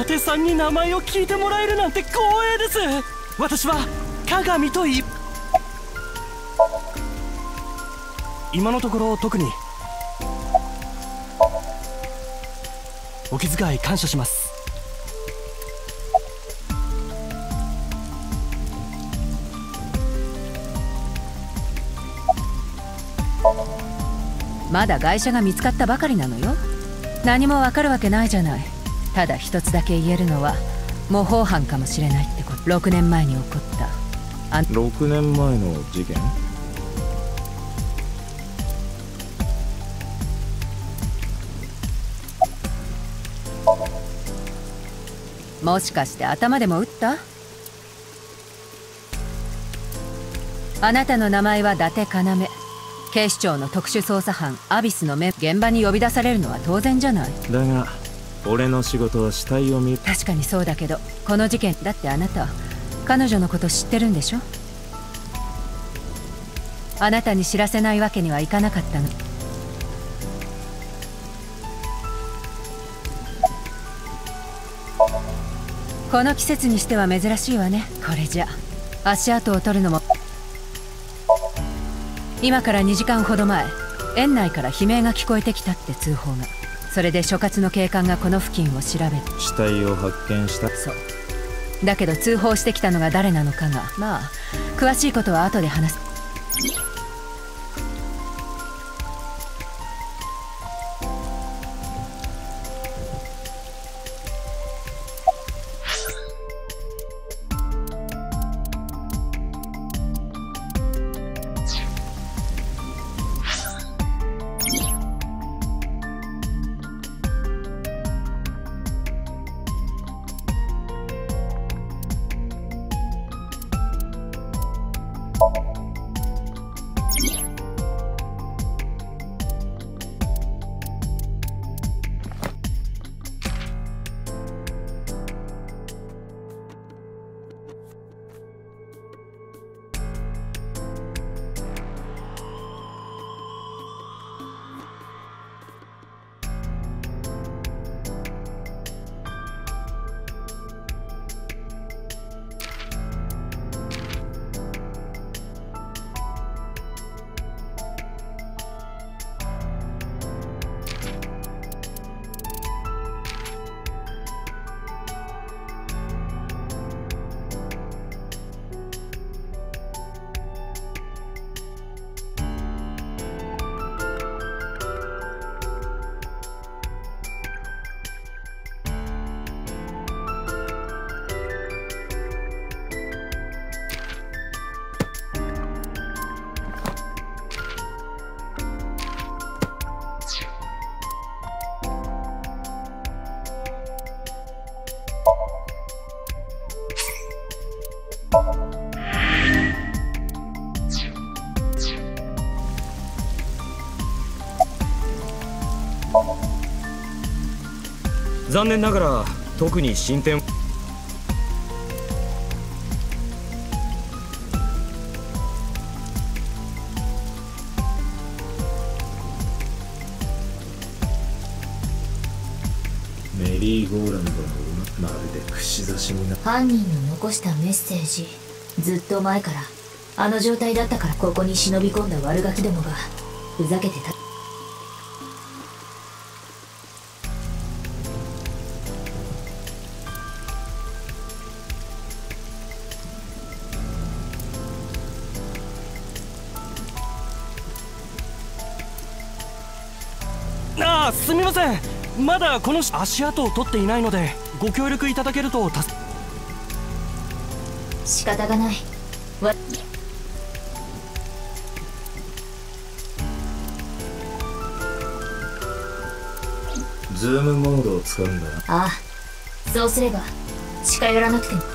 舘さんに名前を聞いてもらえるなんて光栄です。私は鏡と今のところ特に。お気遣い感謝します。 まだ外車が見つかったばかりなのよ。何もわかるわけないじゃない。ただ一つだけ言えるのは模倣犯かもしれないってこと。6年前に起こった 6年前の事件。 もしかして頭でも打った？あなたの名前は伊達要。警視庁の特殊捜査班アビスの現場に呼び出されるのは当然じゃない。 だが俺の仕事は死体を見る。 確かにそうだけど、この事件だってあなた彼女のこと知ってるんでしょ。あなたに知らせないわけにはいかなかったの。この季節にしては珍しいわね。これじゃ足跡を取るのも。今から2時間ほど前、園内から悲鳴が聞こえてきたって通報が。それで所轄の警官がこの付近を調べて死体を発見した。 そうだけど通報してきたのが誰なのかが、まあ詳しいことは後で話す。 残念ながら特に進展。 メリーゴーランドの馬、まるで串刺しにな。 犯人の残したメッセージ、ずっと前からあの状態だったから。ここに忍び込んだ悪ガキどもがふざけてた。 すみません、まだこの足跡を取っていないのでご協力いただけると仕方がない。 ズームモードを使うんだな。 ああ、そうすれば近寄らなくても。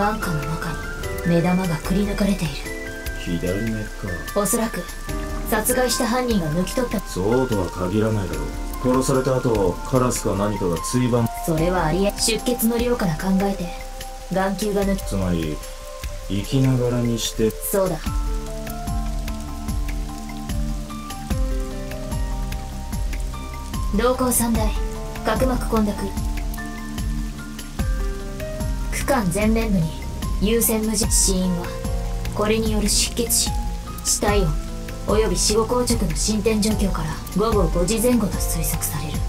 眼下の中に目玉がくり抜かれている。 左目か。 おそらく殺害した犯人が抜き取った。 そうとは限らないだろう。殺された後カラスか何かが椎盤。 それはありえ。出血の量から考えて眼球が抜き。 つまり生きながらにして。 そうだ。瞳孔三大角膜混濁。躯幹前面部に有線無人。死因はこれによる出血死。死体温および死後硬直の進展状況から午後5時前後と推測される。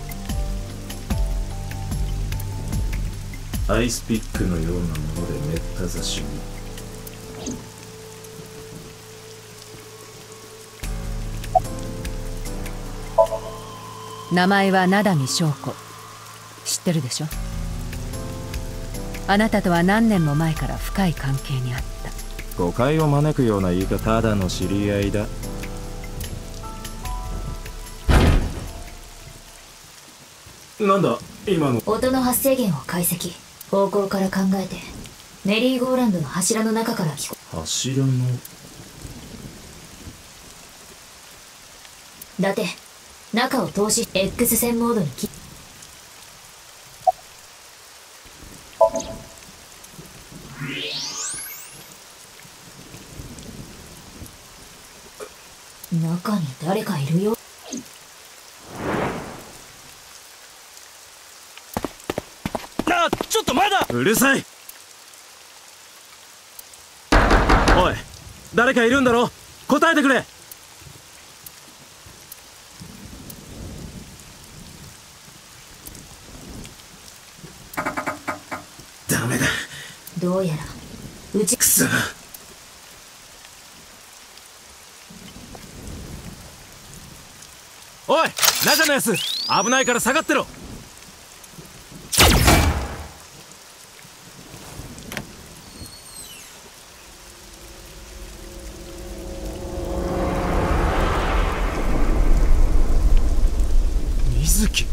アイスピックのようなものでめった刺しに。 名前は灘見翔子。知ってるでしょ。あなたとは何年も前から深い関係にあった。 誤解を招くような言い方。ただの知り合いだ。なんだ今の。 音の発生源を解析。方向から考えてメリーゴーランドの柱の中から聞こ。 柱の。 だって中を通し X 線モードに切。中に誰かいるよ。 ちょっとまだ。 うるさい。おい誰かいるんだろ。答えてくれ。ダメだ。 どうやらうち。 くそ。おい中のやつ危ないから下がってろ。水木。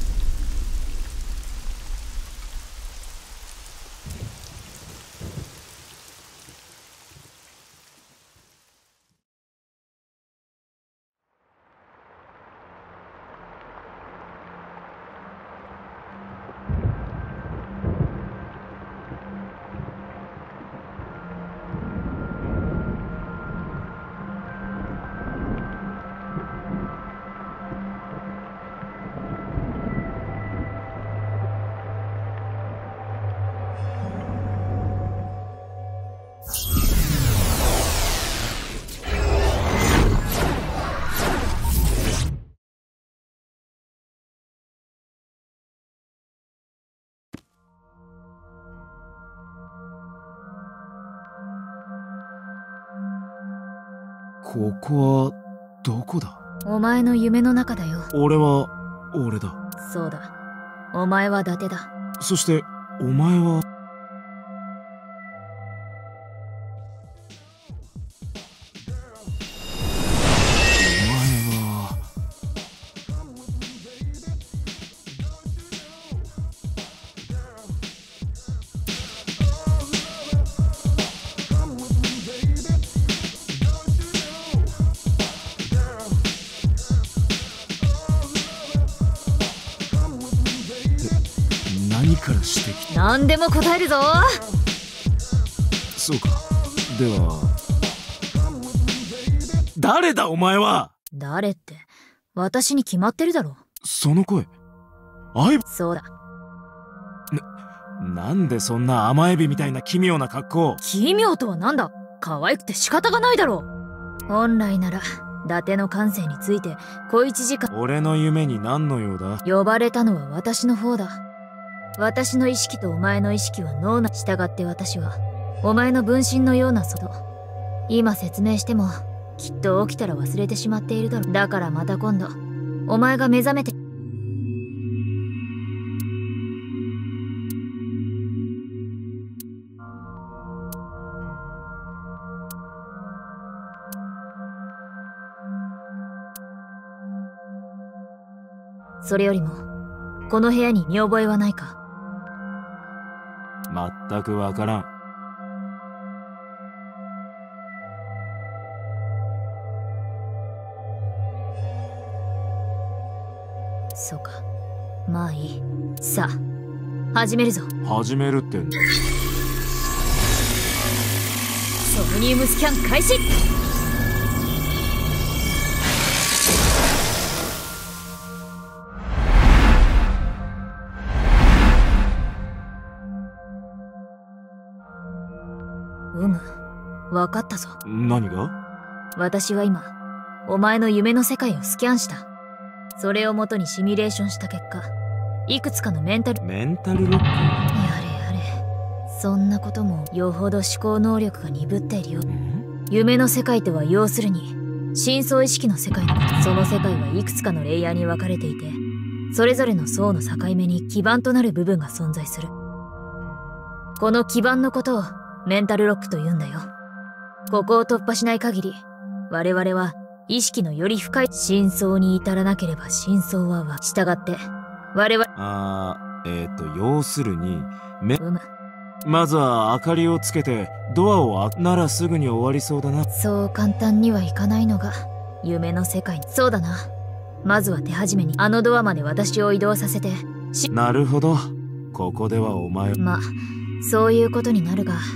ここはどこだ。 お前の夢の中だよ。 俺は俺だ。 そうだ。お前は伊達だ。 そしてお前は。何からしてきた。 何でも答えるぞ。 そうか。では誰だお前は。 誰って私に決まってるだろ。 その声そうだ。 なんでそんな甘エビみたいな奇妙な格好。 奇妙とはなんだ。可愛くて仕方がないだろう。本来なら伊達の感性について小一時間。 俺の夢に何の用だ。 呼ばれたのは私の方だ。私の意識とお前の意識は脳内。従って私はお前の分身のような外。今説明してもきっと起きたら忘れてしまっているだろう。だからまた今度お前が目覚めて。それよりもこの部屋に見覚えはないか。 全くわからん。 そうか。まあいい。さあ始めるぞ。 始めるってんだ。 ソムニウムスキャン開始。分かったぞ。 何が？ 私は今お前の夢の世界をスキャンした。それをもとにシミュレーションした結果、いくつかのメンタルロック。 やれやれ。そんなこともよほど思考能力が鈍っているよ。夢の世界とは要するに深層意識の世界のこと。その世界はいくつかのレイヤーに分かれていて、それぞれの層の境目に基盤となる部分が存在する。この基盤のことをメンタルロックと言うんだよ。ここを突破しない限り、我々は意識のより深い深層に至らなければ深層は従って、我々 要するに、まずは明かりをつけてドアをならすぐに終わりそうだな。 そう簡単にはいかないのが夢の世界。そうだな。まずは手始めにあのドアまで私を移動させて。 なるほど。ここではお前を。 まあ、そういうことになるが。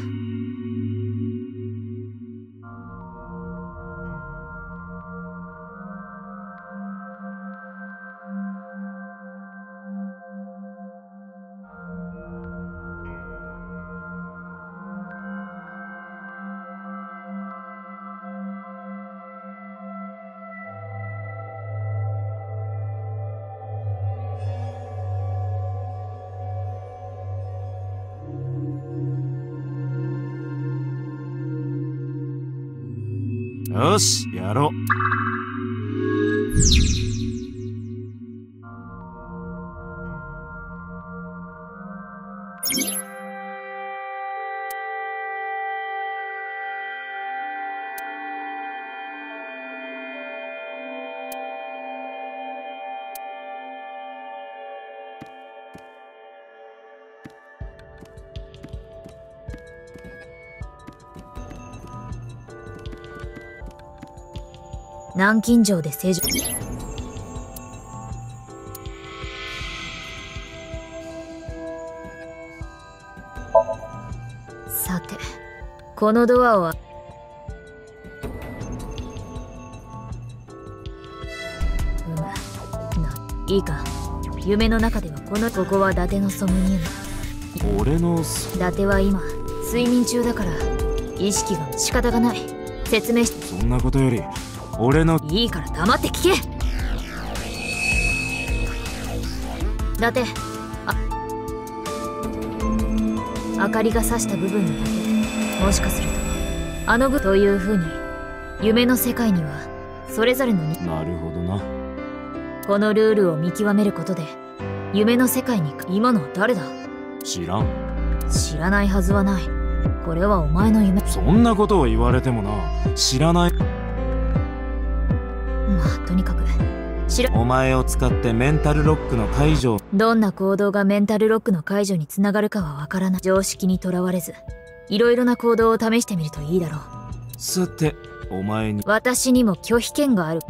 よし、やろう。 南京錠で正常。さて、このドアをいいか。夢の中ではここは伊達のソムニウム。 俺の伊達は今睡眠中だから意識が仕方がない。説明して。 そんなことより俺の。 いいから黙って聞け。伊達、明かりが差した部分にだけ、もしかするとという風に夢の世界にはそれぞれのなるほどな。 このルールを見極めることで夢の世界に。今のは誰だ？ 知らん。 知らないはずはない。これはお前の夢。 そんなことを言われてもな。知らない。 まあとにかくお前を使ってメンタルロックの解除。 どんな行動がメンタルロックの解除につながるかはわからない。常識にとらわれずいろいろな行動を試してみるといいだろう。 さてお前に。 私にも拒否権がある。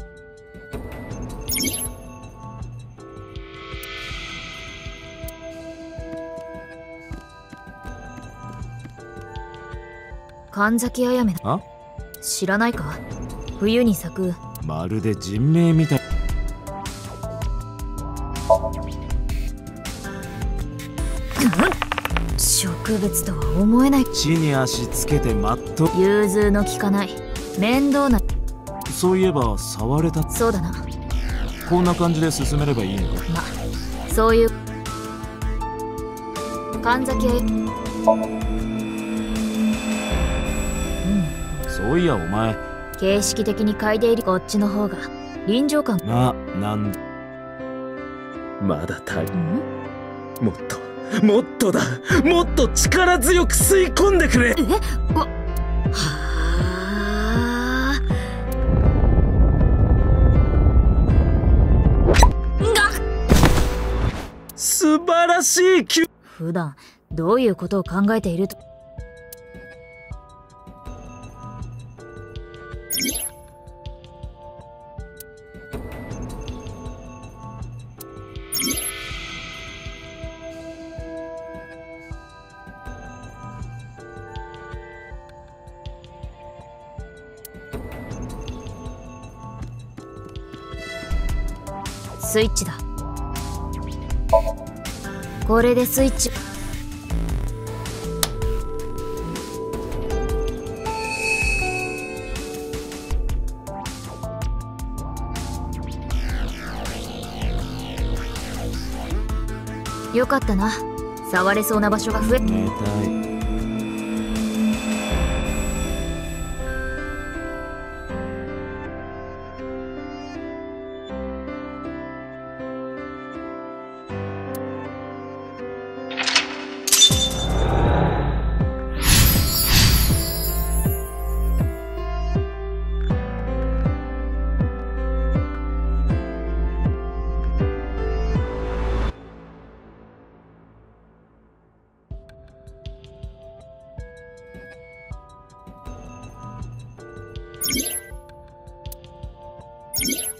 神崎あやめ。 あ？ 知らないか？冬に咲く。 まるで人名みたい。 植物とは思えない。 地に足つけてまっと。 融通の利かない面倒な。 そういえば触れた。 そうだな。 こんな感じで進めればいいのか。 まあそういう神崎へ。 そういやお前形式的に嗅いでいる。こっちの方が臨場感。 なんまだ足りもっとだ。もっと力強く吸い込んでくれ。 はあ。 素晴らしい。 普段どういうことを考えていると。 スイッチだ。これでスイッチ。よかったな。触れそうな場所が増え。 寝たい。 Yeah.